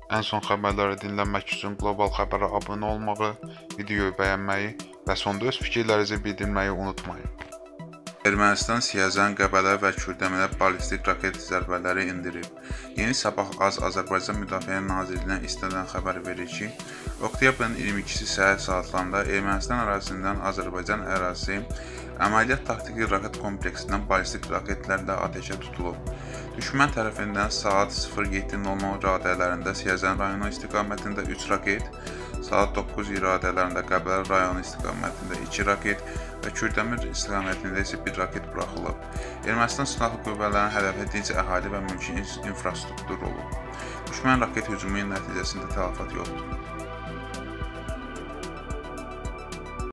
Ən son xəbərləri dinləmək üçün Qlobal Xəbərə abunə olmağı, videoyu bəyənməyi və sonda öz fikirlərinizi bildirməyi unutmayın. Ermənistan Siyəzən, Qəbələ və Kürdəmirə ballistik raket zərbələri indirib. Yeni Sabah Azərbaycan Müdafiə Nazirliyinə istinadən xəbər verir ki, oktyabrın 22-si səhər saatlarında Ermənistan ərazisindən Azərbaycan ərazisi əməliyyat taktiki raket kompleksindən ballistik raketlərlə atəşə tutulub. Düşmən tərəfindən saat 07:00 radələrində Siyəzən rayonu istiqamətində 3 raket, saat 9 radələrində Qəbələ rayonu istiqamətində 2 raket və Kürdəmir istiqamətində isə 1 raket buraxılıb. Ermənistan silahlı qüvvələrinin hədəfi dinc əhali və mülki infrastruktur olub. Düşmən raket hücumu nəticəsində tələfat yoxdur.